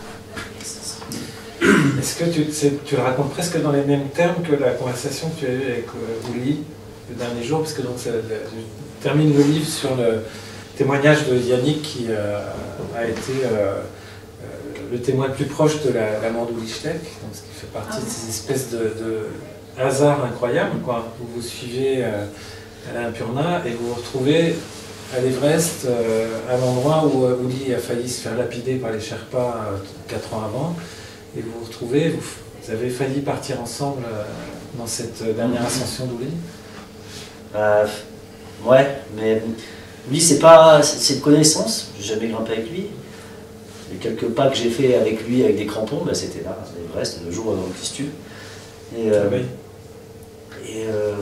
Est-ce que tu, tu le racontes presque dans les mêmes termes que la conversation que tu as eue avec euh, Willy le dernier jour, parce que donc ça, je termine le livre sur le témoignage de Yannick qui euh, a été euh, euh, le témoin le plus proche de la, la mort d'Ulichtek, donc ce qui fait partie ah. de ces espèces de, de hasards incroyables, quoi, où vous suivez euh, à l'Annapurna et vous vous retrouvez à l'Everest, euh, à l'endroit où euh, Uli a failli se faire lapider par les Sherpas euh, quatre ans avant, et vous vous retrouvez, vous, vous avez failli partir ensemble euh, dans cette euh, dernière ascension d'Uli. Euh, ouais, mais lui, c'est pas, c'est une connaissance. J'ai jamais grimpé avec lui. Les quelques pas que j'ai fait avec lui avec des crampons, bah, c'était là, à l'Everest, le jour avant le Clistu. Et, euh, et euh,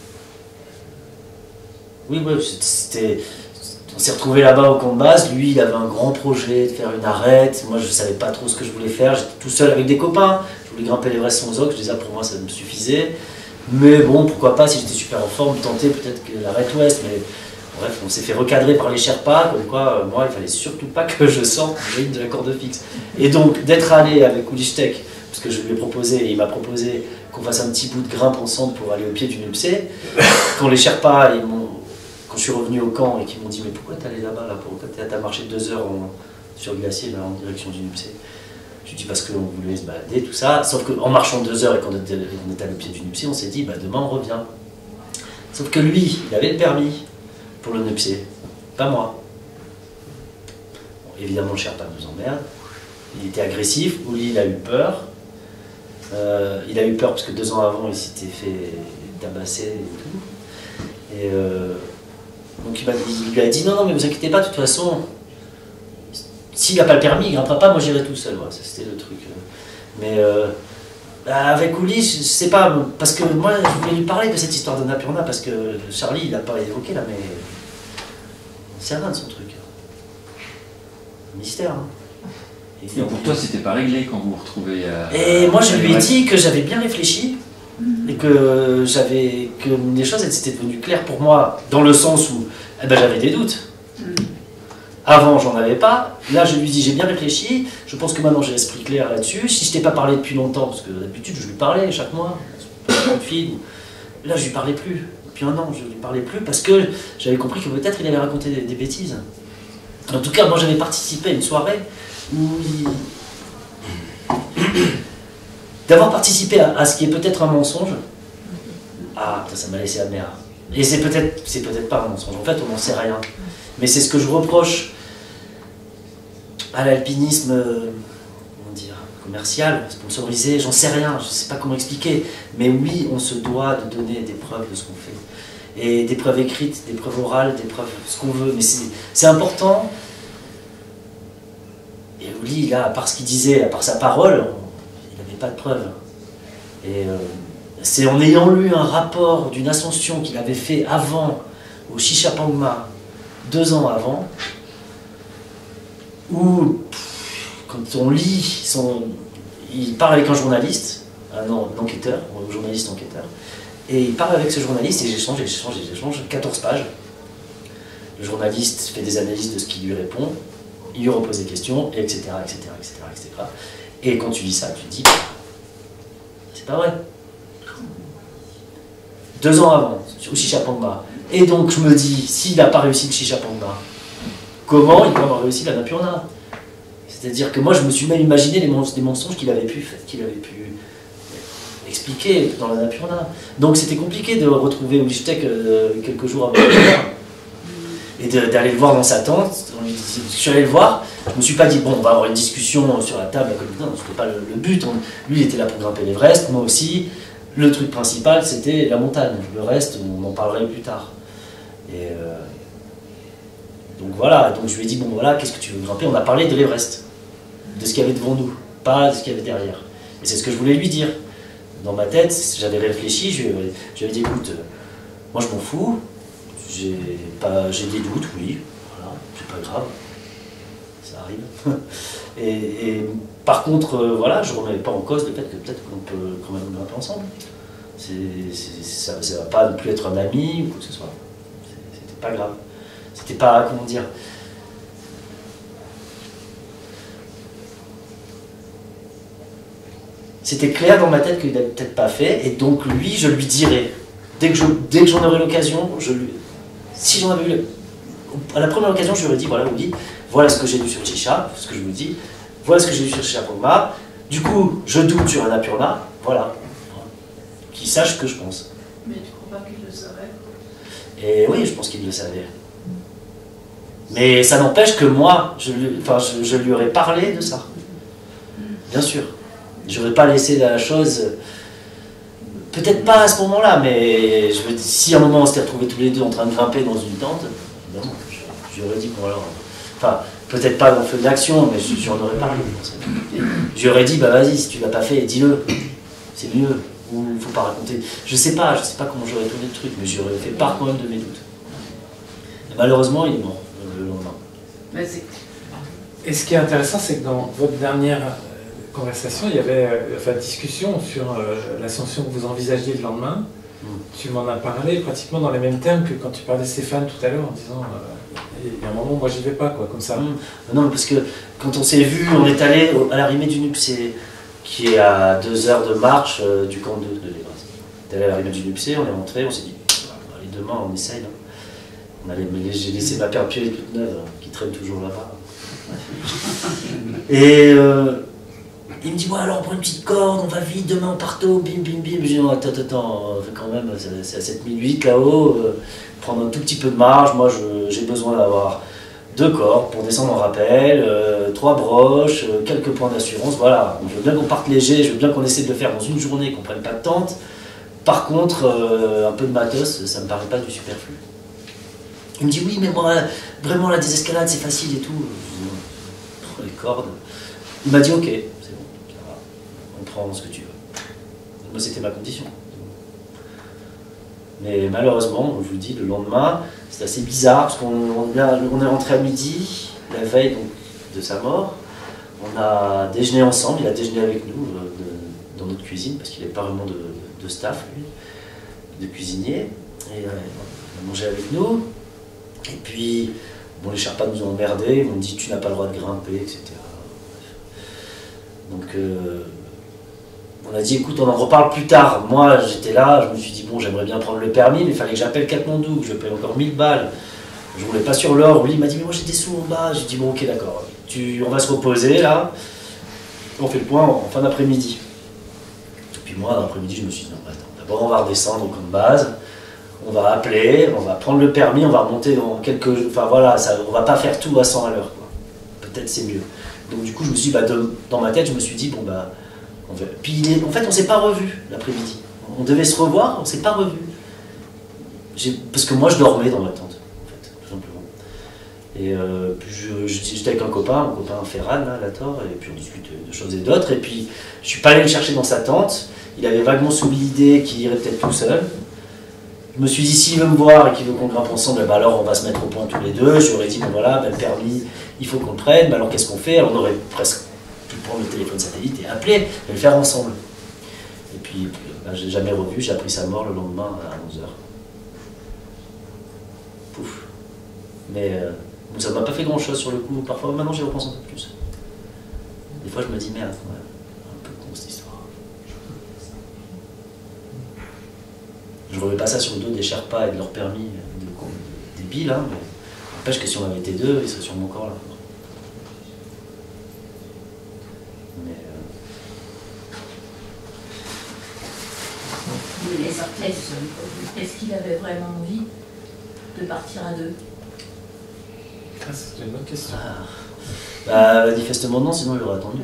oui, ouais, c'était. On s'est retrouvé là-bas au camp de base. Lui, il avait un grand projet de faire une arête. Moi, je savais pas trop ce que je voulais faire. J'étais tout seul avec des copains. Je voulais grimper l'Everest sans Zog. Je disais, pour moi, ça me suffisait. Mais bon, pourquoi pas, si j'étais super en forme, tenter peut-être que l'arête ouest. Mais bref, on s'est fait recadrer par les Sherpas. Comme quoi, moi, il fallait surtout pas que je sorte de la corde fixe. Et donc, d'être allé avec Ulichtek, parce que je lui ai proposé, et il m'a proposé qu'on fasse un petit bout de grimpe ensemble pour aller au pied du Nupsé. Quand les Sherpas, ils m'ont. Quand je suis revenu au camp et qu'ils m'ont dit, mais pourquoi t'es allé là-bas là, pourquoi t'as marché deux heures en, sur glacier là, en direction du Nupsé? Je lui dis parce qu'on voulait se balader, tout ça. Sauf qu'en marchant deux heures et qu'on était, on était à le pied du Nupsé, on s'est dit, bah, demain on revient. Sauf que lui, il avait le permis pour le Nupsé, pas moi. Bon, évidemment, le Sherpa nous emmerde. Il était agressif, Uli, il a eu peur. Euh, il a eu peur parce que deux ans avant, il s'était fait tabasser et tout. Et euh, donc il, il lui a dit non, non, mais vous inquiétez pas, de toute façon, s'il n'a pas le permis, il ne grimpera pas, moi j'irai tout seul. Voilà, c'était le truc. Mais euh, avec Uli, je sais pas, parce que moi je voulais lui parler de cette histoire de Annapurna, parce que Charlie, il n'a pas évoqué là, mais c'est rien de son truc. Mystère. Hein. Et, et pour toi, c'était pas réglé quand vous vous retrouvez à. Et moi je lui ai dit que j'avais bien réfléchi. Et que j'avais que les choses elles étaient devenues claires pour moi dans le sens où eh ben, j'avais des doutes. Avant j'en avais pas. Là je lui dis j'ai bien réfléchi. Je pense que maintenant j'ai l'esprit clair là-dessus. Si je t'ai pas parlé depuis longtemps, parce que d'habitude je lui parlais chaque mois, coup de fil. Là, je lui parlais plus. Depuis un an, je lui parlais plus parce que j'avais compris que peut-être il avait raconté des, des bêtises. En tout cas, moi, j'avais participé à une soirée où il... d'avoir participé à, à ce qui est peut-être un mensonge. Ah, putain, ça m'a laissé amer. Et c'est peut-être, c'est peut-être pas un mensonge. En fait, on n'en sait rien. Mais c'est ce que je reproche à l'alpinisme, euh, comment dire, commercial, sponsorisé. J'en sais rien. Je sais pas comment expliquer. Mais oui, on se doit de donner des preuves de ce qu'on fait. Et des preuves écrites, des preuves orales, des preuves, ce qu'on veut. Mais c'est important. Et Oli, là, à part ce qu'il disait, à part sa parole, il n'avait pas de preuves. Et euh, c'est en ayant lu un rapport d'une ascension qu'il avait fait avant, au Shishapangma, deux ans avant, où, quand on lit, son, il parle avec un journaliste, un, un enquêteur, un journaliste enquêteur, et il parle avec ce journaliste, et j'échange, j'échange, j'échange, quatorze pages. Le journaliste fait des analyses de ce qu'il lui répond, il lui repose des questions, et cetera, et cetera, et cetera, et cetera. Et quand tu lis ça, tu te dis, c'est pas vrai. Deux ans avant, au Shishapangma. Et donc je me dis, s'il n'a pas réussi le Shishapangma, comment il peut avoir réussi la Napurna? C'est-à-dire que moi je me suis même imaginé les mensonges qu'il avait pu qu'il avait pu expliquer dans la Napurna. Donc c'était compliqué de retrouver Ulichtek euh, quelques jours avant et d'aller le voir dans sa tente. Je suis allé le voir, je me suis pas dit bon on va avoir une discussion sur la table, non, c'était pas le, le but. On, lui il était là pour grimper l'Everest, moi aussi. Le truc principal c'était la montagne, le reste on en parlerait plus tard. Et euh, donc voilà, donc je lui ai dit bon voilà, qu'est-ce que tu veux grimper? On a parlé de l'Everest, de ce qu'il y avait devant nous, pas de ce qu'il y avait derrière. Et c'est ce que je voulais lui dire. Dans ma tête, j'avais réfléchi, je lui avais dit écoute, euh, moi je m'en fous, j'ai pas, j'ai des doutes, oui, voilà, c'est pas grave, ça arrive. et, et par contre, euh, voilà, je remets pas en cause le fait que peut-être qu'on peut quand même grimper ensemble. C'est, c'est, ça, ça va pas non plus être un ami ou quoi que ce soit. C'était pas grave. C'était pas, comment dire. C'était clair dans ma tête qu'il n'avait peut-être pas fait, et donc lui, je lui dirais. Dès que, je, dès que j'en aurai l'occasion, je lui. Si j'en avais eu. À la première occasion, je lui aurais dit voilà, Oli, voilà ce que j'ai lu sur Shisha, ce que je vous dis, voilà ce que j'ai lu sur Shishapangma. Du coup, je doute sur un Annapurna, voilà. Qu'il sache ce que je pense. Mais tu crois pas qu'il le savait? Et oui, je pense qu'il le savait. Mais ça n'empêche que moi, je lui, enfin, je, je lui aurais parlé de ça. Bien sûr. Je n'aurais pas laissé la chose. Peut-être pas à ce moment-là, mais je veux dire, si à un moment on s'était retrouvés tous les deux en train de grimper dans une tente, évidemment, je, je lui aurais dit bon alors. Enfin, peut-être pas dans le feu d'action, mais j'en aurais parlé. Je lui aurais dit bah vas-y, si tu l'as pas fait, dis-le. C'est mieux. Ou il ne faut pas raconter. Je sais pas, je sais pas comment j'aurais tourné le truc, mais j'aurais fait part quand même de mes doutes. Et malheureusement, il est mort le lendemain. Mais c'est... Et ce qui est intéressant, c'est que dans votre dernière conversation, il y avait, euh, enfin, discussion sur euh, l'ascension que vous envisagiez le lendemain. Mm. Tu m'en as parlé pratiquement dans les mêmes termes que quand tu parlais de Stéphane tout à l'heure, en disant euh, il y a un moment, moi j'y vais pas, quoi, comme ça. Mm. Non, parce que quand on s'est vu, on est allé à l'arrivée du Nupsé, qui est à deux heures de marche euh, du camp de, de l'Everest. On est allé à l'arrivée du Nupsé, on est rentré, on s'est dit allez, demain on essaye. On allait, j'ai laissé ma paire de pieds toute neuve, hein, qui traîne toujours là-bas. Et euh, il me dit ouais, alors on prend une petite corde, on va vite, demain on part tôt, bim bim bim. Je dis non, attends, attends, quand même, c'est à sept mille huit là-haut, euh, prendre un tout petit peu de marge. Moi j'ai besoin d'avoir deux cordes pour descendre en rappel, euh, trois broches, euh, quelques points d'assurance, voilà. Je veux bien qu'on parte léger, je veux bien qu'on essaie de le faire dans une journée, qu'on prenne pas de tente. Par contre, euh, un peu de matos, ça me paraît pas du superflu. Il me dit oui, mais moi, vraiment la désescalade c'est facile et tout. Je dis, prends les cordes. Il m'a dit ok, c'est bon, ça va, on prend ce que tu veux. Moi c'était ma condition. Mais malheureusement, je vous dis, le lendemain, c'est assez bizarre parce qu'on on est rentré à midi, la veille donc, de sa mort. On a déjeuné ensemble, il a déjeuné avec nous euh, de, dans notre cuisine parce qu'il n'avait pas vraiment de, de staff, lui, de cuisinier. Et euh, il a mangé avec nous. Et puis, bon, les Sherpas nous ont emmerdés, ils m'ont dit tu n'as pas le droit de grimper, et cetera. Donc, euh, On a dit, écoute, on en reparle plus tard. Moi, j'étais là, je me suis dit, bon, j'aimerais bien prendre le permis, mais il fallait que j'appelle Katmandou, que je paye encore mille balles. Je roulais pas sur l'or. Lui, il m'a dit, mais moi j'ai des sous en bas. J'ai dit, bon, ok, d'accord. Tu, on va se reposer là. On fait le point en fin d'après-midi. Et puis moi, l'après-midi, je me suis dit, non, attends, d'abord, on va redescendre au camp de base. On va appeler, on va prendre le permis, on va remonter dans quelques... Enfin voilà, ça, on va pas faire tout à cent à l'heure. Peut-être c'est mieux. Donc du coup, je me suis dit, bah, de, dans ma tête, je me suis dit, bon, bah... On va... Puis il est, en fait, on s'est pas revus l'après-midi. On devait se revoir, on s'est pas revus. Parce que moi, je dormais dans ma tente, en fait, tout simplement. Et euh, puis je, j'étais avec un copain, mon copain Ferran, là, la Tor, et puis on discute de choses et d'autres. Et puis, je suis pas allé le chercher dans sa tente. Il avait vaguement soumis l'idée qu'il irait peut-être tout seul. Je me suis dit, s'il veut me voir et qu'il veut qu'on grimpe ensemble, bah alors on va se mettre au point tous les deux. Je lui aurais dit, bon voilà, ben, le permis, il faut qu'on le prenne. Bah alors qu'est-ce qu'on fait? Alors, on aurait presque pu prendre le téléphone satellite et appeler, et le faire ensemble. Et puis, bah, je l'ai jamais revu, j'ai appris sa mort le lendemain à onze heures. Pouf. Mais euh, ça ne m'a pas fait grand-chose sur le coup. Parfois, maintenant, j'y repense un peu plus. Des fois, je me dis, merde, ouais, un peu con cette histoire. Je ne remets pas ça sur le dos des Sherpas et de leur permis de, de, débiles, hein, mais n'empêche que si on avait été deux, ils seraient sûrement encore là. Mais, euh... Est-ce est-ce qu'il avait vraiment envie de partir à deux? Ah, c'est une bonne question. Ah. Bah, manifestement non, sinon il aurait attendu.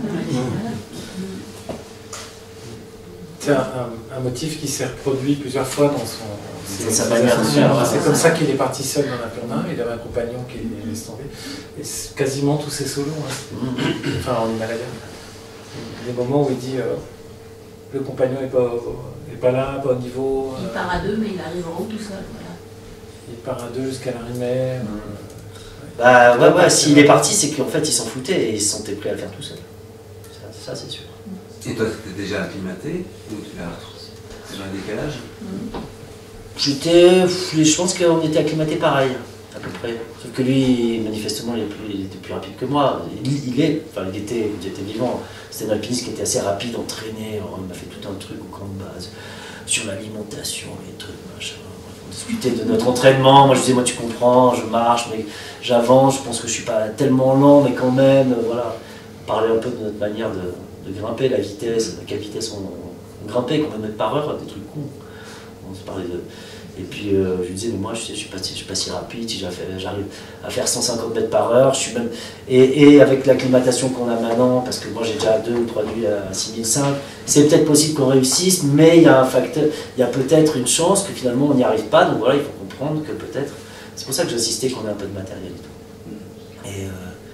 C'est un, un, un motif qui s'est reproduit plusieurs fois dans son... C'est sa manière de faire. C'est comme ça qu'il est parti seul dans la Purna, il avait un compagnon qui laisse tomber. Et quasiment tous ses solos, hein, mmh. Enfin en Himalaya. Des moments où il dit euh, le compagnon n'est pas, est pas là, pas au niveau. Il euh, part à deux, mais il arrive en haut tout seul. Voilà. Il part à deux jusqu'à la Rimaire. Mmh. Euh, bah ouais, ouais, s'il est parti, c'est qu'en fait il s'en foutait et il se sentait prêt à le faire tout seul. Ça, ça c'est sûr. Et toi, tu étais déjà acclimaté ou tu as déjà un décalage? J'étais, je pense qu'on était acclimaté pareil, à peu près. Sauf que lui, manifestement, il, est plus, il était plus rapide que moi. Il, il est, enfin, il était, il était vivant. C'était un alpiniste qui était assez rapide, entraîné. Alors, il m'a fait tout un truc au camp de base sur l'alimentation, les trucs, machin. On discutait de notre entraînement. Moi, je disais, moi, tu comprends, je marche, mais j'avance. Je pense que je suis pas tellement lent, mais quand même, voilà. On parlait un peu de notre manière de de grimper, la vitesse, à quelle vitesse on, on grimpait, combien de mètres par heure, des trucs cons. On se parlait de... Et puis euh, je lui disais, mais moi je ne suis, suis pas si rapide, si j'arrive à faire cent cinquante mètres par heure, je suis même... Et, et avec l'acclimatation qu'on a maintenant, parce que moi j'ai déjà deux ou trois nuits à six mille cinq, c'est peut-être possible qu'on réussisse, mais il y a un facteur, il y a peut-être une chance que finalement on n'y arrive pas, donc voilà, il faut comprendre que peut-être... C'est pour ça que j'insistais qu'on ait un peu de matériel et tout. Et... Euh,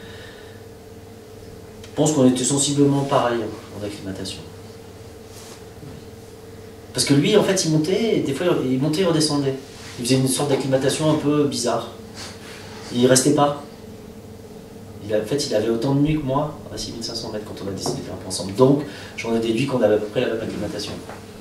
je pense qu'on était sensiblement pareil en acclimatation. Parce que lui, en fait, il montait, et des fois, il montait et redescendait. Il faisait une sorte d'acclimatation un peu bizarre. Il restait pas. Il a, en fait, il avait autant de nuits que moi, à six mille cinq cents mètres, quand on a décidé de faire un peu ensemble. Donc, j'en ai déduit qu'on avait à peu près la même acclimatation.